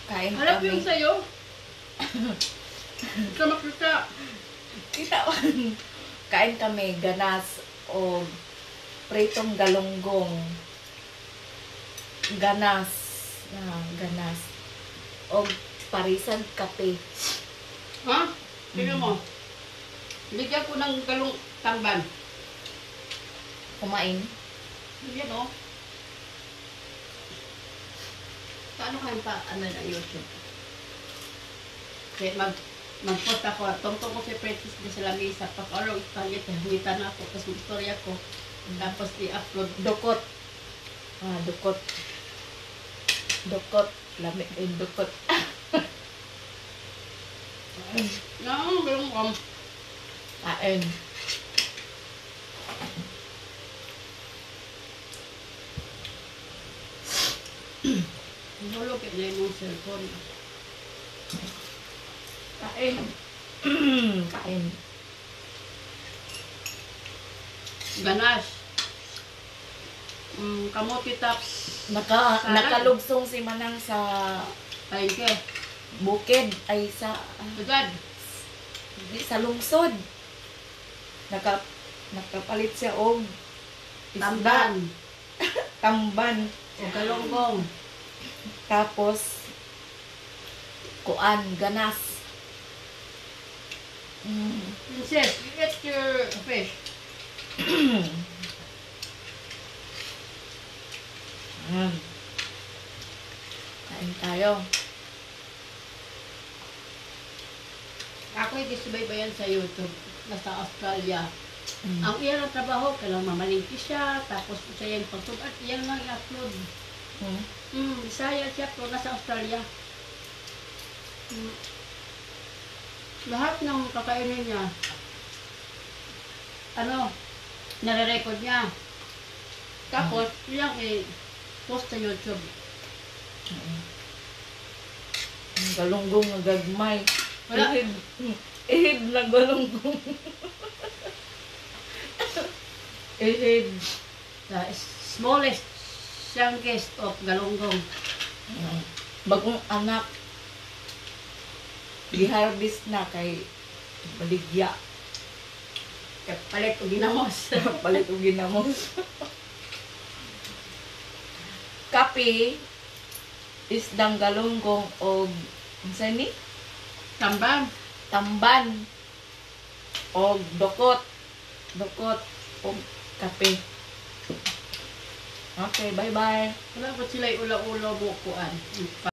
Kain Harap kami. yung sa'yo. Ika makita. Kita kain kami ganas o pritong galunggong. Ganas. Ganas. O parisan kape. Ha? Tingnan mo. Bigyan ko ng galong tamban. Kumain. Yan o. Paano kayo pa na YouTube? Kaya mag-post ako. Tungtong ko si Princess na sa lamisa. Pag-araw ipangit. Hangitan ako. Tapos mag-storya ko. Tapos i-upload. Dukot. Dukot. Dukot. Lamig yung dukot. No, galong Kain. Hulog na yung cellphone. Kain. Kain. Ganas. Kamote tops. Salad. Nakalugsong si Manang sa Palengke. bukid ay sa Agad. sa lungsod. Nakapalit siya og Tamban. tamban. O galonggong. Tapos kuan ganas. Princess, you get your fish. Kain tayo. Ako yung gisubaybayan sa YouTube. Nasa Australia. Ang iya ng trabaho, kailang mamalingki siya. Tapos siya yung pagsubat. Iyan lang i-upload. Bisaya siya po. Nasa Australia. Lahat ng kakainin niya, nare-record niya. Tapos, yung i-post sa YouTube. Ang galunggong na gagmay. Wala. Ihid na galunggong. Ihid. The smallest, youngest of galunggong. Bagong anak. Giharvest na kay baligya. Palit o ginamos. Palit og ginamos. Kape, isdang galunggong o unsa ni? Tamban. Tamban o dokot. Dokot o kape. Okay, bye-bye. Wala ko sila ula-ula bukuan.